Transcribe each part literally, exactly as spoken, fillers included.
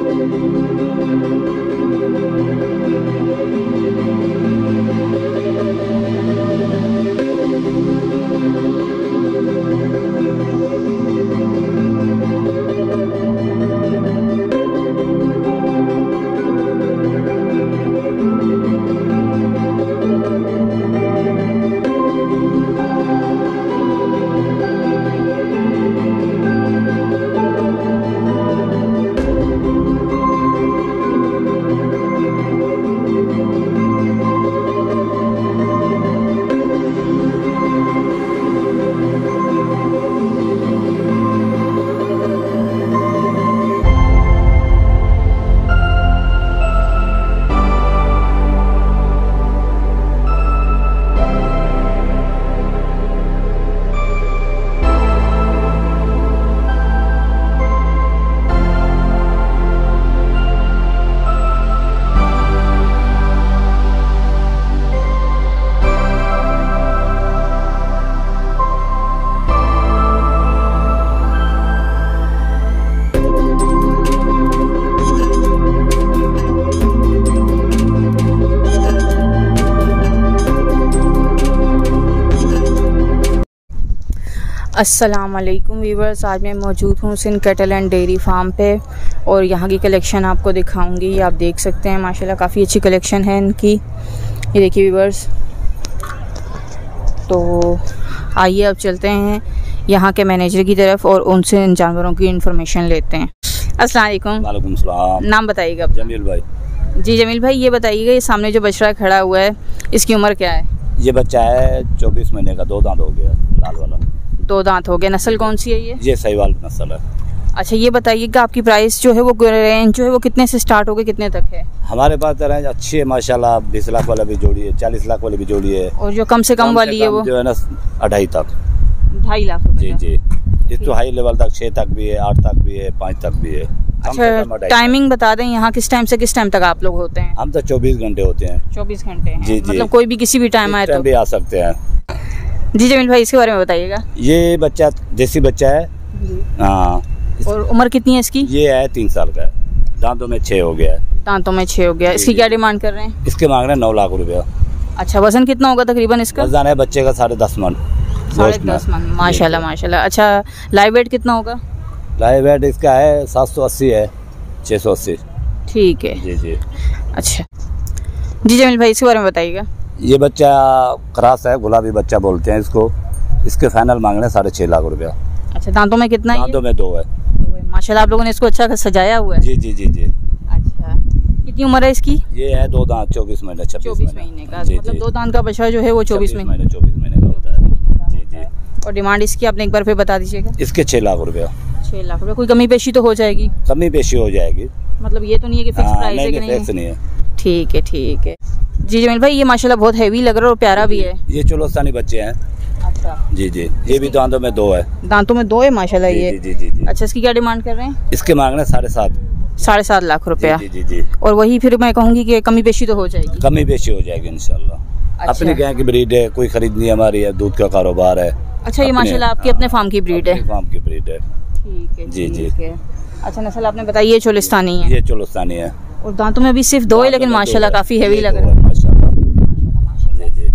अस्सलाम वालेकुम वीवर्स, आज मैं मौजूद हूँ Sindh cattle and dairy farm पे और यहाँ की कलेक्शन आपको दिखाऊंगी। ये आप देख सकते हैं माशाल्लाह काफ़ी अच्छी कलेक्शन है इनकी। ये देखिए वीवर्स, तो आइए अब चलते हैं यहाँ के मैनेजर की तरफ और उनसे इन जानवरों की इन्फॉर्मेशन लेते हैं। अस्सलाम वालेकुम। वालेकुम सलाम। नाम बताइएगा? जमील भाई। जी जमील भाई, ये बताइएगा ये सामने जो बछड़ा खड़ा हुआ है इसकी उम्र क्या है? ये बच्चा है चौबीस महीने का, दो दांत हो गया, लाल वाला। दो दांत हो गए। नस्ल कौन सी है ये? ये साहिवाल नस्ल है। अच्छा, ये बताइएगा आपकी प्राइस जो है वो रेंज जो है वो कितने से स्टार्ट हो गए कितने तक है? हमारे पास रेंज अच्छी है माशाल्लाह, बीस लाख वाला भी जोड़ी है, चालीस लाख वाली भी जोड़ी है। और जो कम से कम, कम वाली से है वो जो है ना अढ़ाई तक, ढाई लाख। जी जी। इस तो हाई लेवल तक छः तक भी है, आठ तक भी है, पाँच तक भी है। अच्छा, टाइमिंग बता दें यहाँ किस टाइम से किस टाइम तक आप लोग होते हैं? हम तो चौबीस घंटे होते हैं। चौबीस घंटे? जी जी। मतलब कोई भी किसी भी टाइम आए तो भी आ सकते हैं। जी जमील भाई, इसके बारे में बताइएगा। ये बच्चा देसी बच्चा है। हाँ। और उम्र कितनी है इसकी? ये है तीन साल का है, दांतों में छः हो गया है। दांतों में छः हो गया। इसकी क्या डिमांड कर रहे हैं? इसके मांग रहे हैं नौ लाख रुपया। अच्छा, वजन कितना होगा तकरीबन इसका? वजन है बच्चे का साढ़े दस मन। साढ़े दस मन, माशाल्लाह माशाल्लाह। अच्छा, लाइव वेट कितना होगा? लाइव वेट इसका है सात सौ अस्सी है, छः सौ अस्सी। ठीक है जी जी। अच्छा जी जमील भाई, इसके बारे में बताइएगा। ये बच्चा क्रास है, गुलाबी बच्चा बोलते हैं इसको। इसके फाइनल मांग रहे हैं साढ़े छः लाख रुपया। अच्छा, दांतों में कितना है? दांतों में दो है। दो है। माशाल्लाह, आप लोगों ने इसको अच्छा सजाया हुआ है। जी जी जी जी। अच्छा, कितनी उम्र है इसकी? ये है दो दांत, चौबीस महीने छब्बीस चौबीस महीने का। जी, मतलब जी। दो दांत का बछड़ा जो है वो चौबीस महीने चौबीस महीने का होता है। जी जी। और डिमांड इसकी आपने एक बार फिर बता दीजिएगा। इसके छः लाख रुपया। छः लाख रुपया। कोई कमी पेशी तो हो जाएगी? कमी पेशी हो जाएगी। मतलब ये तो नहीं है कि फिक्स प्राइस है कि नहीं? फिक्स नहीं है। ठीक है ठीक है। जी जमील भाई, ये माशाल्लाह बहुत हैवी लग रहा है और प्यारा भी है। ये चोलोस्तानी बच्चे हैं। अच्छा जी जी। ये भी दांतों में दो है। दांतों में दो है माशाल्लाह ये। जी जी जी। अच्छा, इसकी क्या डिमांड कर रहे हैं? इसके मांग रहे हैं साढ़े सात साढ़े सात लाख रुपया। जी जी जी। और वही फिर मैं कहूँगी कि कमी पेशी तो हो जाएगी? कमी पेशी हो जाएगी इंशाल्लाह। अच्छा। अपनी क्या की ब्रीड है, कोई खरीदनी हमारी है, दूध का कारोबार है। अच्छा, ये माशाल्लाह आपकी अपने फार्म की ब्रीड है? फार्म की ब्रीड है। ठीक है जी जी। अच्छा, नस्ल आपने बताई ये चोलिस्तानी है? ये चोलिस्तानी है। और दांतों में भी सिर्फ दो है, लेकिन माशाल्लाह काफी हैवी लग रहा है। जी जी।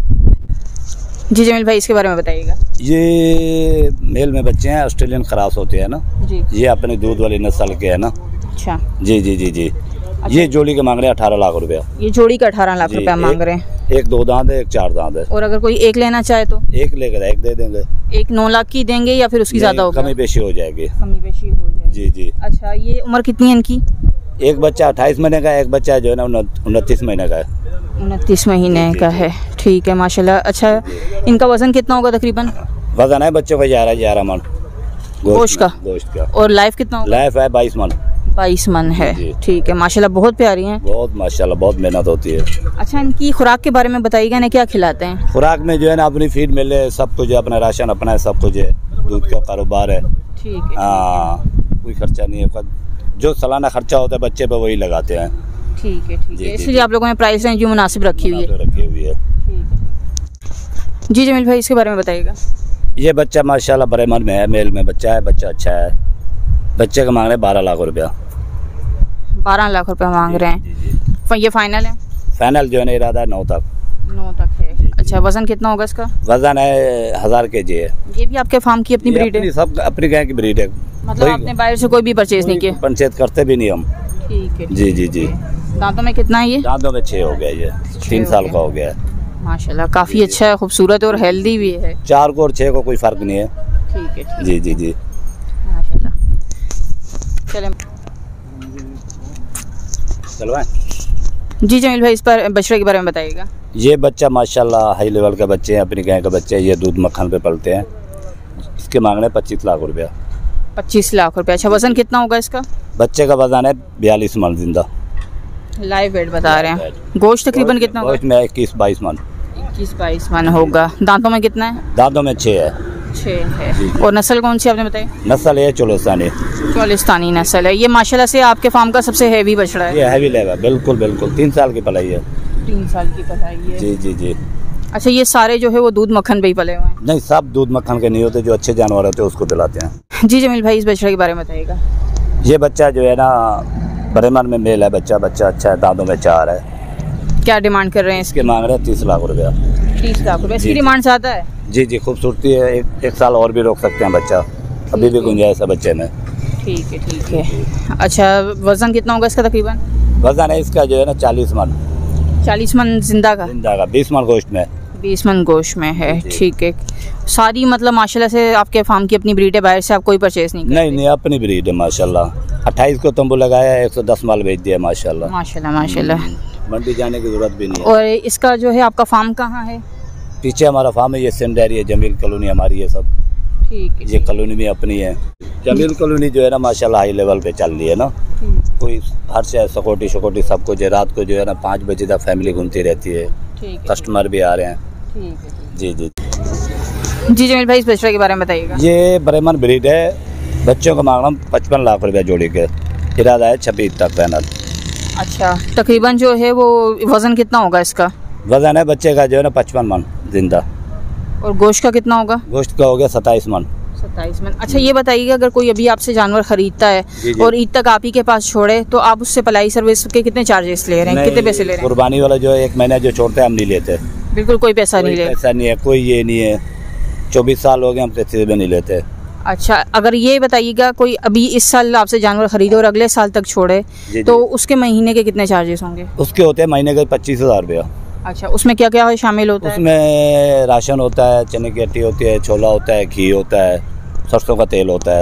जी जमील भाई, इसके बारे में बताइएगा। ये मेल में बच्चे हैं, ऑस्ट्रेलियन क्रॉस होते हैं ना जी। ये अपने दूध वाली नस्ल के है ना। अच्छा। जी जी जी जी। अच्छा। ये जोड़ी के मांग रहे हैं अठारह लाख रुपया। ये जोड़ी का अठारह लाख रुपया मांग रहे हैं। एक दो दांत है, एक चार दांत है। और अगर कोई एक लेना चाहे तो? एक लेकर एक दे देंगे। एक नौ लाख की देंगे या फिर उसकी ज्यादा होगा? कमी पेशी हो जाएगी। कमी पेशी हो जाएगी। जी जी। अच्छा, ये उम्र कितनी है इनकी? एक बच्चा अट्ठाईस महीने का, एक बच्चा जो है ना उनतीस महीने का है। उनतीस महीने का है। ठीक है माशाल्लाह। अच्छा, इनका वजन कितना होगा तकरीबन? वजन है बच्चों का ग्यारह ग्यारह मन गोश्त का। गोश्त का। और लाइफ कितना होगा? लाइफ है बाईस मन। बाईस मन है। ठीक है माशाल्लाह, बहुत प्यारी हैं। बहुत माशाल्लाह, बहुत मेहनत होती है। अच्छा, इनकी खुराक के बारे में बताइएगा ना, क्या खिलाते हैं? खुराक में जो है ना अपनी फीड मिले, सब कुछ है, अपना राशन अपना है, सब कुछ है, दूध का कारोबार है। ठीक है। हाँ, कोई खर्चा नहीं है, जो सालाना खर्चा होता है बच्चे पे वही लगाते हैं। ठीक है ठीक है। इसलिए आप लोगों ने प्राइस रेंज जो मुनासिब रखी हुई है। रखी हुई है। जी जमील भाई, इसके बारे में बताइएगा। ये बच्चा माशाल्लाह बड़े मन में है, मेल में बच्चा है, बच्चा अच्छा है। बच्चे का मांग रहे बारह लाख रुपया। बारह लाख रुपए मांग रहे हैं। ये फाइनल है? फाइनल जो है ना इरादा है नौ तक। नौ तक है। अच्छा, वजन कितना होगा इसका? वजन है हजार के जी है। ये भी आपके फार्म की अपनी ब्रीड है? सब अपनी गाय की ब्रीड है। मतलब आपने बाहर से कोई भी परचेज नहीं किया? परचेज करते भी नहीं हम। ठीक है। जी जी जी। दांतों में कितना है ये? दांतों में छह हो गया, ये तीन साल का हो गया है। माशाल्लाह काफी अच्छा है, खूबसूरत है और हेल्दी भी है। चार को और छह को कोई फर्क नहीं है। ठीक है। जी जी जी माशाल्लाह। चलें चलो। जी जमील भाई, इस पर बछड़े के बारे में बताइएगा। ये बच्चा माशाल्लाह हाई लेवल का बच्चे हैं, अपनी गाय का बच्चे हैं, ये दूध मक्खन पे पलते हैं। इसके मांगने पच्चीस लाख रुपया। पच्चीस लाख रुपया। अच्छा, वजन कितना होगा इसका? बच्चे का वजन है बयालीस मन जिंदा। लाइव वेट बता रहे हैं। गोश्त तकरीबन कितना होगा? गोश्त में इक्कीस बाईस मन। इक्कीस बाईस मन होगा। दांतों में कितना है? दांतों में छः है। छः है। और नस्ल कौन सी आपने बताई? नस्ल है चोलिस्तानी। चोलिस्तानी नस्ल है। ये माशाल्लाह से आपके फार्म का सबसे हैवी बछड़ा है। ये हैवी लेगा, बिल्कुल बिल्कुल। तीन साल की पलाई है। तीन साल की पलाई है। जी जी जी। अच्छा, ये सारे जो है वो दूध मक्खन पे ही पले हुए हैं? नहीं, सब दूध मक्खन के नहीं होते, जो अच्छे जानवर होते हैं उसको दिलाते हैं। जी जमील भाई, इस बछड़े के बारे में बताइएगा। ये बच्चा जो है ना बरेमन में मेल है बच्चा। बच्चा अच्छा है, दांतों में चार है। क्या डिमांड कर रहे हैं इसके? मांग रहे हैं तीस लाख रुपया। तीस लाख रुपया इसकी डिमांड ज्यादा है? जी जी, खूबसूरती है। एक, एक साल और भी रोक सकते हैं बच्चा, अभी भी गुंजाइश है बच्चे में। ठीक है ठीक है। अच्छा, वजन कितना होगा इसका तकरीबन? वजन है इसका जो है ना चालीस मन। चालीस मन जिंदा का? जिंदा का। बीस मन गोश्त में। बीस मन गोश्त में है। ठीक है। सारी मतलब माशाल्लाह से आपके फार्म की अपनी ब्रीड है, बाहर से आप कोई परचेज नहीं करते? नहीं नहीं, अपनी ब्रीड है माशाल्लाह। अट्ठाईस को तंबू लगाया, एक सौ दस माल बेच दिया माशाल्लाह। माशाल्लाह माशाल्लाह। मंडी जाने की जरूरत भी नहीं है। और इसका जो है आपका फार्म कहाँ है? पीछे हमारा फार्म है, ये सिंध डेयरी है, जमील कॉलोनी हमारी है सब। ठीक है। ये कॉलोनी भी अपनी है। जमील कॉलोनी जो है ना माशाल्लाह हाई लेवल पे चल रही है ना। कोई हर से सिक्योरिटी सिक्योरिटी सब कुछ है। रात को जो है ना पाँच बजे तक फैमिली घूमती रहती है। कस्टमर भी आ रहे हैं। ठीक है। जी जी जी जमील भाई, इस बछड़े के बारे में बताइएगा। ये बरेमन ब्रीड है। बच्चों का मांगना पचपन लाख रुपया जोड़ी के। इरादा है छब्बीस तक फाइनल। अच्छा, तकरीबन जो है वो वजन कितना होगा इसका? वजन है बच्चे का जो है ना पचपन मन जिंदा। और गोश्त का कितना होगा? गोश्त का हो गया सत्ताईस मन। सत्ताईस मन। अच्छा, ये बताइएगा अगर कोई अभी आपसे जानवर खरीदता है जी जी। और ईद तक आप ही के पास छोड़े तो आप उससे पलाई सर्विस के कितने चार्जेस ले रहे हैं? कितने पैसे ले रहे हैं? कुर्बानी वाला जो एक महीना जो छोड़ते हैं हम नहीं लेते। बिल्कुल कोई पैसा नहीं ले? पैसा नहीं है, कोई ये नहीं है। चौबीस साल हो गए हम पैसे भी नहीं लेते। अच्छा, अगर ये बताइएगा कोई अभी इस साल आपसे जानवर खरीदे और अगले साल तक छोड़े जी तो जी। उसके महीने के कितने चार्जेस होंगे? उसके होते हैं महीने के पच्चीस हजार रुपया। अच्छा, उसमें क्या क्या शामिल होता है? उसमें राशन होता है, चने की आटी होती है, छोला होता है, घी होता है, सरसों का तेल होता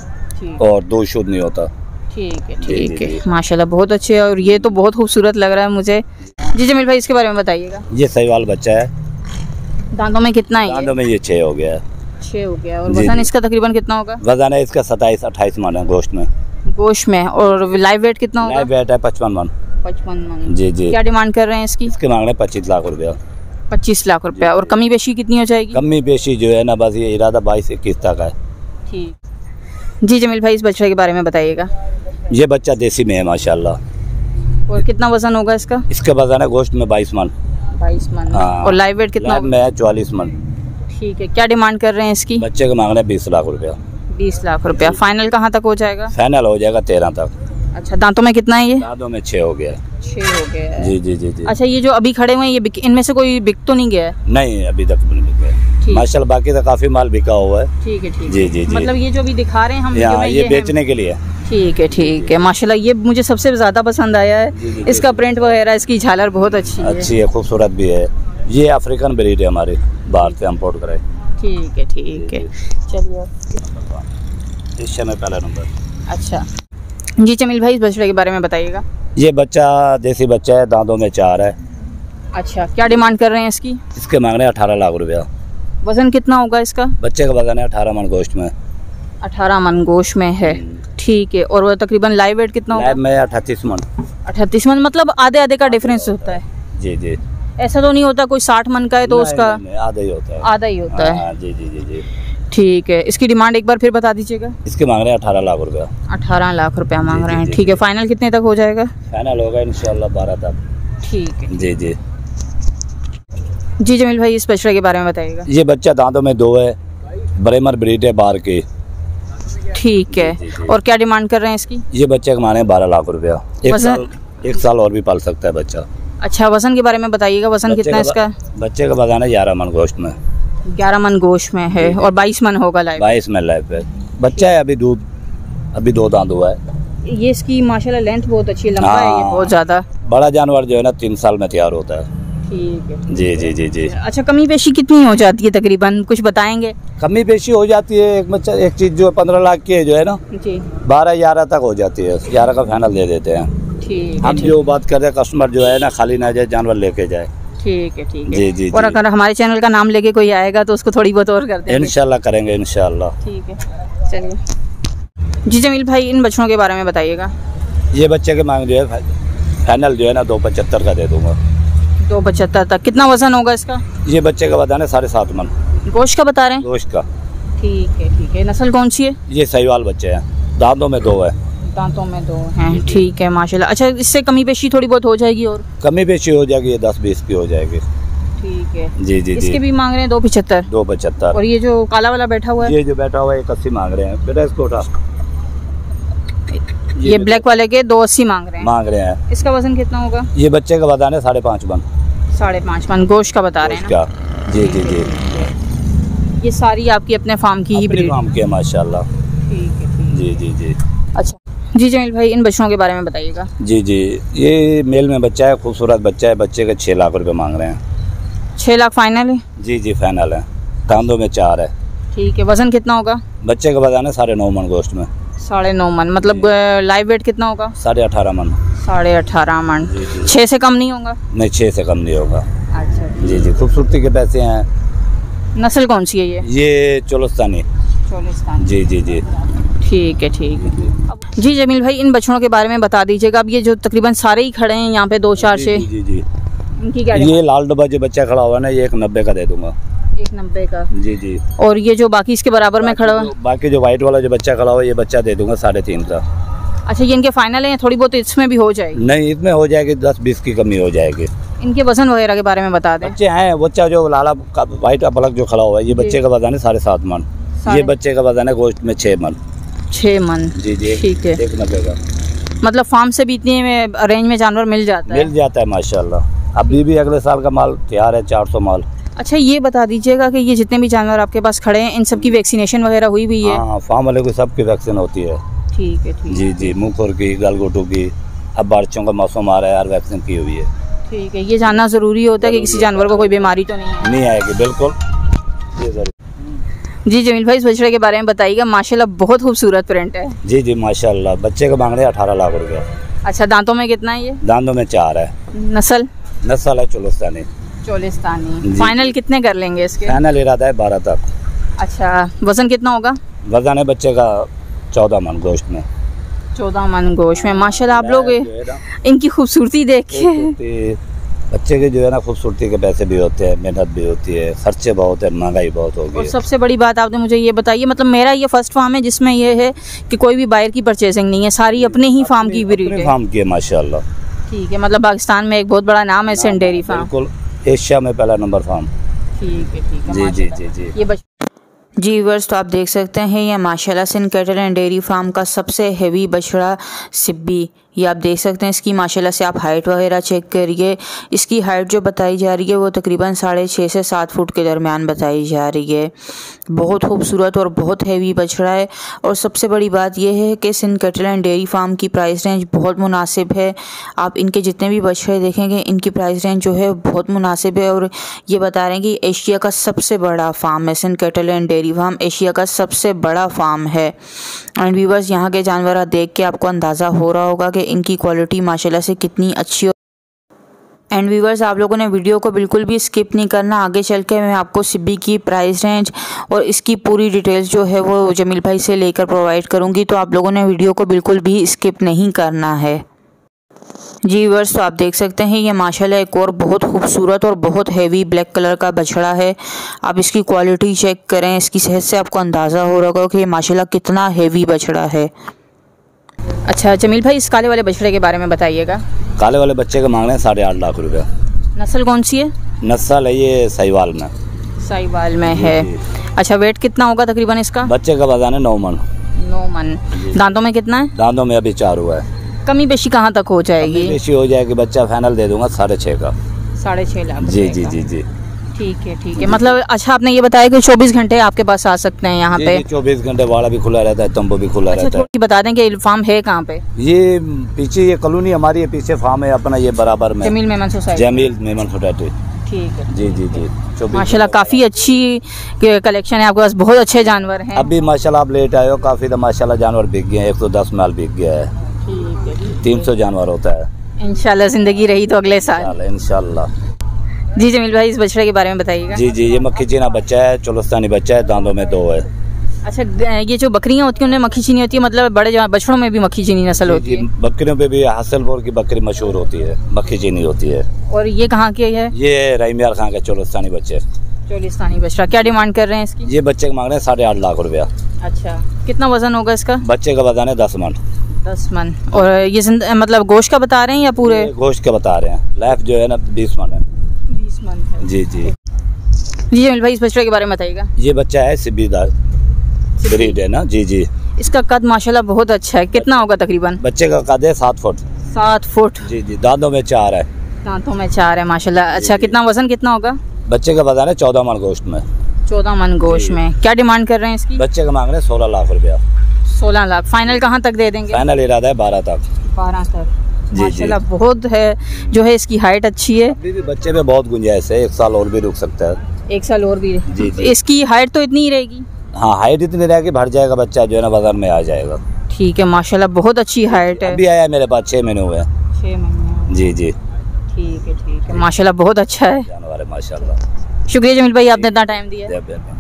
है और दूध शुद्ध नहीं होता। ठीक है ठीक है। माशाल्लाह बहुत अच्छे है और ये तो बहुत खूबसूरत लग रहा है मुझे। जी जमील भाई, इसके बारे में बताइएगा। ये सहीवाल बच्चा है। दांतों में कितना है? दांतों में ये छः हो गया है। छः हो गया। और वजन इसका तकरीबन कितना होगा? वजन है इसका सत्ताईस अट्ठाईस मन है गोश्त में। गोश्त में। और लाइव वेट कितना होगा? लाइव वेट है पचपन मन। पचपन मन। जी जी। क्या डिमांड कर रहे हैं इसकी? इसके मांगने पच्चीस लाख रुपया। पच्चीस लाख रुपया। और कमी बेशी कितनी हो जाएगी? कमी बेशी जो है ना बस ये इरादा बाईस इक्कीस तक है। ठीक। जी जमील भाई, इस बछड़े के बारे में बताइएगा। ये बच्चा देसी में है माशाल्लाह। और कितना वजन होगा इसका? इसका वजन है गोश्त में बाईस मन। बाईस मन। हाँ। और लाइव वेट कितना में है चौवालीस मन। ठीक है। क्या डिमांड कर रहे हैं इसकी? बच्चे का मांगना है बीस लाख रुपया। बीस लाख रुपया। फाइनल कहाँ तक हो जाएगा? फाइनल हो जाएगा तेरह तक। अच्छा, दांतों में कितना है ये? दांतों में छः हो गया। छः हो गया है। जी जी जी जी। अच्छा, ये जो अभी खड़े हुए हैं ये इनमें से कोई बिक तो नहीं गया है? नहीं, अभी तक नहीं बिका माशाल्लाह। बाकी तो काफी माल बिका हुआ है। ठीक है ठीक है। जी जी जी। मतलब ये जो अभी दिखा रहे हैं हम यहाँ ये, ये बेचने के लिए। ठीक है ठीक है। माशाल्लाह ये मुझे सबसे ज्यादा पसंद आया है। जी जी इसका प्रिंट वगैरह, इसकी झालर बहुत अच्छी है। अच्छी है, खूबसूरत भी है। ये अफ्रीकन ब्रीड है हमारी, बाहर से इम्पोर्ट कराए। ठीक है ठीक है। चलिए, एशिया में पहला नंबर। अच्छा जी जमील भाई, इस बछड़े के बारे में बताइएगा। ये बच्चा देसी बच्चा है, दांतों में चार है। अच्छा, क्या डिमांड कर रहे हैं इसकी? इसके मांग रहे हैं अठारह लाख रुपया। वजन कितना होगा इसका? बच्चे का वजन है अठारह मन गोश्त में। अठारह मन गोश्त में है। ठीक है। और वो तकरीबन लाइव वेट कितना होगा? लाइव में अठतीस मन। अठतीस मन। मतलब आधे आधे का डिफरेंस होता है? जी जी। ऐसा तो नहीं होता कोई साठ मन का है तो उसका आधा ही होता है? आधा ही होता है। जी जी जी जी। ठीक है। इसकी डिमांड एक बार फिर बता दीजिएगा। इसके मांग रहे हैं अठारह लाख रुपया। अठारह लाख रुपया मांग रहे हैं। ठीक है। फाइनल कितने तक हो जाएगा? फाइनल होगा इंशाल्लाह बारह तक। ठीक है। जी जी जी जमील भाई, इस बछड़े के बारे में बताइएगा। ये बच्चा दांतों में दो है, बरेमर ब्रीड है बाहर की। ठीक है। जी, जी। और क्या डिमांड कर रहे हैं इसकी? ये बच्चे कमाने हैं बारह लाख रुपया। एक वजन? साल एक साल और भी पाल सकता है बच्चा। अच्छा, वजन के बारे में बताइएगा, वजन बच्चे कितना है का इसका? बच्चे का वजन है ग्यारह मन गोश्त में। ग्यारह मन गोश्त में है और बाईस मन होगा लाइव। बाईस में लाइफ है। बच्चा है, अभी दूध अभी दो दांत हुआ है। ये इसकी माशाल्लाह लेंथ बहुत अच्छी है, लंबा है ये हाँ। बहुत ज़्यादा। बड़ा जानवर जो है ना तीन साल में तैयार होता है। ठीक है। जी जी जी जी। अच्छा, कमी पेशी कितनी हो जाती है तकरीबन, कुछ बताएंगे? कमी पेशी हो जाती है। एक बच्चा एक चीज़ जो पंद्रह लाख की है जो है ना, जी बारह ग्यारह तक हो जाती है। ग्यारह का फाइनल दे देते हैं। ठीक है। हम जो बात कर रहे हैं कस्टमर जो है ना खाली ना जाए, जानवर लेके जाए। ठीक है ठीक है। जी जी और जी। अगर हमारे चैनल का नाम लेके कोई आएगा तो उसको थोड़ी बहुत और कर देंगे। इंशाल्लाह करेंगे इंशाल्लाह। ठीक है, चलिए। जी जमील भाई, इन बच्चों के बारे में बताइएगा। ये बच्चे के मांग जो है फाइनल जो है ना दो पचहत्तर का दे दूंगा। दो पचहत्तर तक। कितना वजन होगा इसका? ये बच्चे का बताना साढ़े सात मन गोश्त का बता रहे हैं? गोश्त का। ठीक है ठीक है। नस्ल कौन सी है? ये सहीवाल बच्चे हैं, दांतों में दो है। दांतों में दो हैं, ठीक है माशाल्लाह। अच्छा, इससे कमी पेशी थोड़ी बहुत हो जाएगी और? कमी पेशी हो जाएगी, ये दस बीस की हो जाएगी। ठीक है। जी जी इसके जी। भी मांग रहे हैं दो पचहत्तर। दो पचहत्तर। और ये जो काला वाला बैठा हुआ है? ये जो बैठा हुआ है एक अस्सी मांग रहे हैं। बेटा इसको उठा। ये ब्लैक वाले के दो अस्सी मांग रहे हैं। मांग रहे हैं। इसका वजन कितना होगा? ये बच्चे का बताना साढ़े पाँच मन साढ़े पाँच मन गोश्त का बता रहे हैं ना? क्या? जी जी जी। ये सारी आपकी अपने फार्म की ही अपनी ब्रीड? फार्म की है माशाल्लाह। ठीक है ठीक जी जी जी। है। अच्छा जी जमील भाई, इन बच्चों के बारे में बताइएगा। जी जी। ये मेल में बच्चा है, खूबसूरत बच्चा है। बच्चे के छः लाख रुपए मांग रहे हैं। छः लाख फाइनल है? जी जी फाइनल है। कांदों में चार है। ठीक है। वजन कितना होगा? बच्चे का बताना साढ़े नौ मन गोश्त में। साढ़े नौ मन, मतलब लाइव वेट कितना होगा? साढ़े अठारह मन। साढ़े अठारह मन। जी जी। छः से कम नहीं होगा? नहीं, छः से कम नहीं होगा। अच्छा। जी जी। खूबसूरती के पैसे हैं। नस्ल कौन सी है ये? ये चोलिस्तानी। चोलिस्तान। जी जी जी। ठीक है ठीक है। जी जमील भाई, इन बछड़ों के बारे में बता दीजिएगा। अब ये जो तकरीबन सारे ही खड़े हैं यहाँ पे दो चार जी से, जी जी जी। इनकी क्या? ये लाल डब्बा जो बच्चा खड़ा हुआ है ना, ये एक नब्बे का दे दूंगा। एक नब्बे का। जी जी। और ये जो बाकी इसके बराबर में खड़ा हुआ? बाकी जो- बाकी जो व्हाइट वाला जो बच्चा खड़ा हुआ है, ये बच्चा दे दूंगा साढ़े तीन का। अच्छा, ये इनके फाइनल है? थोड़ी बहुत इसमें भी हो जाएगी? नहीं, इसमें हो जाएगी, दस बीस की कमी हो जाएगी। इनके वजन वगैरह के बारे में बता दें। बच्चे हैं, बच्चा जो लाला का व्हाइट पलक जो खड़ा हुआ है, ये बच्चे का वजन है साढ़े सात मन। ये बच्चे का वजन है गोश्त में छः मन। छः मन। जी जी। ठीक है। एक नब्बे का। मतलब फार्म से भी इतने में रेंज में जानवर मिल जाता है? मिल जाता है माशाल्लाह। अभी भी अगले साल का माल तैयार है, चार सौ माल। अच्छा, ये बता दीजिएगा कि ये जितने भी जानवर आपके पास खड़े हैं, इन सब की वैक्सीनेशन वगैरह हुई भी है? हाँ, फार्म वाले को सबकी वैक्सीन होती है। ठीक है ठीक है। जी जी। मुँह खुर की, गलगोटू की। अब बारिशों का मौसम आ रहा है, हर वैक्सीन की हुई है। ठीक है। ये जानना ज़रूरी होता है कि किसी जानवर को कोई बीमारी तो नहीं है? नहीं आएगी, बिल्कुल। जी जरूर। जी जमील भाई, इस बछड़े के बारे में बताइएगा। माशाल्लाह बहुत खूबसूरत प्रिंट है। जी जी माशाल्लाह। बच्चे का मांग रहे हैं अठारह लाख रुपया। अच्छा, दांतों में कितना है ये? दांतों में चार है। नस्ल? नस्ल है चोलिस्तानी। चोलिस्तानी। जी। फाइनल कितने कर लेंगे इसके? फाइनल इरादा है बारह तक। अच्छा, वजन कितना होगा? वजन है बच्चे का चौदह मन गोश्त में। चौदह मन गोश्त में। माशाल्लाह, आप लोग जो है ना, इनकी खूबसूरती देख के। खूबसूरती- बच्चे के जो है ना खूबसूरती के पैसे भी होते हैं, मेहनत भी होती है, खर्चे बहुत है, महंगाई बहुत और होगी। सबसे बड़ी बात आपने मुझे ये बताइए, मतलब मेरा ये फर्स्ट फार्म है जिसमें ये है कि कोई भी बाहर की परचेसिंग नहीं है, सारी अपने ही फार्म की ब्रीड है? फार्म की है माशाल्लाह। ठीक है। मतलब पाकिस्तान में एक बहुत बड़ा नाम है सेंट डेयरी फार्म? बिल्कुल, एशिया में पहला नंबर फार्म। ठीक है ठीक है। जी जी माशाल्लाह। जी जी। ये बच जी वर्स, तो आप देख सकते हैं ये माशाल्लाह Sindh cattle and dairy farm का सबसे हेवी बछड़ा सिब्बी। ये आप देख सकते हैं, इसकी माशाल्लाह से आप हाइट वगैरह चेक करिए। इसकी हाइट जो बताई जा रही है वो तकरीबन साढ़े छः से सात फुट के दरमियान बताई जा रही है। बहुत खूबसूरत और बहुत हेवी बछड़ा है। और सबसे बड़ी बात यह है कि Sindh cattle and dairy farm की प्राइस रेंज बहुत मुनासिब है। आप इनके जितने भी बछड़े देखेंगे, इनकी प्राइस रेंज जो है बहुत मुनासिब है। और ये बता रहे हैं कि एशिया का सबसे बड़ा फार्म है Sindh cattle and dairy farm, Asia का सबसे बड़ा फार्म है। एंड व्यूअर्स, यहाँ के जानवर देख के आपको अंदाज़ा हो रहा होगा कि इनकी क्वालिटी माशाल्लाह से कितनी अच्छी हो। एंड व्यूअर्स, आप लोगों ने वीडियो को बिल्कुल भी स्किप नहीं करना। आगे चल के मैं आपको सिब्बी की प्राइस रेंज और इसकी पूरी डिटेल्स जो है वो जमील भाई से लेकर प्रोवाइड करूंगी, तो आप लोगों ने वीडियो को बिल्कुल भी स्किप नहीं करना है। जी व्यूअर्स, तो आप देख सकते हैं ये माशाल्लाह एक और बहुत खूबसूरत और बहुत हेवी ब्लैक कलर का बछड़ा है। आप इसकी क्वालिटी चेक करें, इसकी सेहत से आपको अंदाज़ा हो रहा होगा कि ये माशाल्लाह कितना हेवी बछड़ा है। अच्छा जमील भाई, इस काले वाले बछड़े के बारे में बताइएगा। काले वाले बच्चे का मांग रहे हैं साढ़े आठ लाख रुपया। नस्ल कौन सी है? नस्ल है ये सहीवाल में। साहिवाल में है। अच्छा, वेट कितना होगा तकरीबन इसका? बच्चे का वजन है नौ मन। नौ मन। दांतों में कितना है? दांतों में अभी चार हुआ है। कमी बेशी कहाँ तक हो जाएगी? बेशी हो जाएगी, बच्चा फाइनल दे दूंगा साढ़े छः का। साढ़े छः लाख? जी जी जी जी ठीक है ठीक है। मतलब अच्छा, आपने ये बताया कि चौबीस घंटे आपके पास आ सकते हैं यहाँ पे? चौबीस घंटे वाड़ा भी खुला रहता है, तंबू भी खुला अच्छा, रहता है। बता दें कि फार्म है कहाँ पे? ये पीछे ये कॉलोनी हमारी है, पीछे फार्म है अपना, ये बराबर में जमील मेमन सोसाइटी। जमील मेमन सोसाइटी। ठीक है जी जी जी। माशाल्लाह काफ़ी अच्छी कलेक्शन है आपके पास, बहुत अच्छे जानवर हैं। अभी माशाल्लाह आप लेट आए हो, काफ़ी तो माशाल्लाह जानवर बिक गए हैं। एक सौ दस माल बिक गया है। ठीक है, तीन सौ जानवर होता है। इंशाल्लाह ज़िंदगी रही तो अगले साल इंशाल्लाह। जी जमील भाई, इस बछड़े के बारे में बताइएगा। जी जी, ये मक्खी चीना बच्चा है, चोलस्तानी बच्चा है, दांतों में दो है। अच्छा, ये जो बकरियां होती हैं उनमें मक्खी चीनी होती है, मतलब बड़े बछड़ों में भी मक्खी चीनी नस्ल होती है? बकरियों पे भी हासिलपुर की बकरी मशहूर होती है, मक्खी चीनी होती है। और ये कहाँ की है? ये रहीमियार खान का चोलस्तानी बच्चे। चोलिस्तानी बछड़ा, क्या डिमांड कर रहे हैं इसकी? ये बच्चे का मांग रहे हैं साढ़े आठ लाख रुपया। अच्छा, कितना वजन होगा इसका? बच्चे का वजन है दस मन। दस मन। और ये मतलब गोश्त का बता रहे हैं या पूरे? गोश्त का बता रहे हैं। लाइफ जो है ना बीस मन है। बीस मन है। जी जी जी जमील भाई, इस बछड़े के बारे में बताइएगा। ये बच्चा है सिब्बीदार ब्रीड है ना। जी जी। इसका कद माशाल्लाह बहुत अच्छा है। कितना होगा तकरीबन? बच्चे का कद है सात फुट। सात फुट। जी जी। दांतों में चार है। दांतों में चार है माशाल्लाह। अच्छा, कितना वजन कितना होगा? बच्चे का वजन है चौदह मन गोश्त में। चौदह मन गोश्त में। क्या डिमांड कर रहे हैं इसकी? बच्चे का मांग रहे हैं सोलह लाख रुपया। सोलह लाख। फाइनल कहाँ तक दे देंगे? फाइनल इरादा है बारह तक। बारह तक। जी माशाल्लाह बहुत है, जो है इसकी हाइट अच्छी है। अभी भी बच्चे में बहुत गुंजाइश है, एक साल और भी रुक सकता है। एक साल और भी? जी जी। इसकी हाइट तो इतनी ही रहेगी? हाँ, हाइट इतनी रहेगी, भर जाएगा बच्चा जो है ना, वजन में आ जाएगा। ठीक है माशाल्लाह, बहुत अच्छी हाइट है। अभी आया मेरे पास, छः महीने हुए। छः महीने? जी जी। ठीक है ठीक है माशाल्लाह, बहुत अच्छा है जानवर है माशाल्लाह। शुक्रिया जमील भाई, आपने इतना टाइम दिया।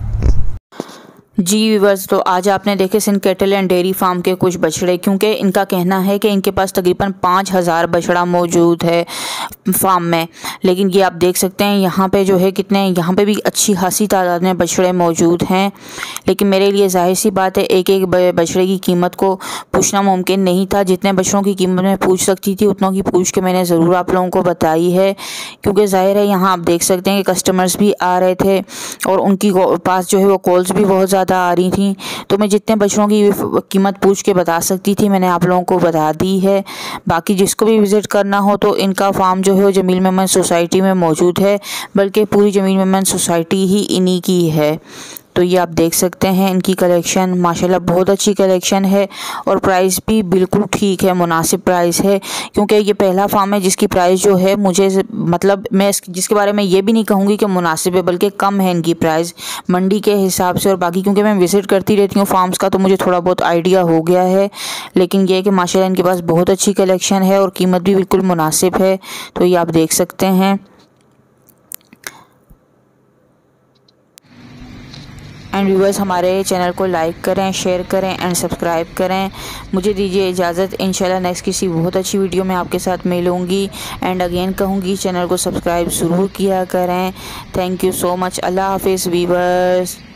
जी व्यूअर्स, तो आज आपने देखे Sindh cattle and dairy farm के कुछ बछड़े, क्योंकि इनका कहना है कि इनके पास तकरीबन पाँच हज़ार बछड़ा मौजूद है फार्म में। लेकिन ये आप देख सकते हैं यहाँ पे जो है कितने, यहाँ पे भी अच्छी खासी तादाद में बछड़े मौजूद हैं। लेकिन मेरे लिए जाहिर सी बात है, एक एक बछड़े की कीमत को पूछना मुमकिन नहीं था। जितने बछड़ों की कीमत मैं पूछ सकती थी उतनों की पूछ के मैंने ज़रूर आप लोगों को बताई है, क्योंकि ज़ाहिर है यहाँ आप देख सकते हैं कि कस्टमर्स भी आ रहे थे और उनकी पास जो है वो कॉल्स भी बहुत ज़्यादा आ रही थी। तो मैं जितने बछड़ों की कीमत पूछ के बता सकती थी मैंने आप लोगों को बता दी है। बाकी जिसको भी विज़िट करना हो तो इनका फार्म जो है वो जमील मेमन सोसाइटी में मौजूद है, बल्कि पूरी जमील मेमन सोसाइटी ही इन्हीं की है। तो ये आप देख सकते हैं इनकी कलेक्शन माशाल्लाह बहुत अच्छी कलेक्शन है और प्राइस भी बिल्कुल ठीक है, मुनासिब प्राइस है। क्योंकि ये पहला फार्म है जिसकी प्राइस जो है मुझे मतलब मैं जिसके बारे में ये भी नहीं कहूँगी कि मुनासिब है, बल्कि कम है इनकी प्राइस मंडी के हिसाब से। और बाकी क्योंकि मैं विज़िट करती रहती हूँ फार्म्स का तो मुझे थोड़ा बहुत आइडिया हो गया है। लेकिन ये है कि माशाल्लाह इनके पास बहुत अच्छी कलेक्शन है और कीमत भी बिल्कुल मुनासिब है। तो ये आप देख सकते हैं। एंड व्यूअर्स, हमारे चैनल को लाइक करें, शेयर करें एंड सब्सक्राइब करें। मुझे दीजिए इजाज़त, इंशाल्लाह नेक्स्ट किसी बहुत अच्छी वीडियो में आपके साथ मिलूँगी। एंड अगेन कहूँगी चैनल को सब्सक्राइब ज़रूर किया करें। Thank you so much. अल्लाह हाफिज़ व्यूअर्स।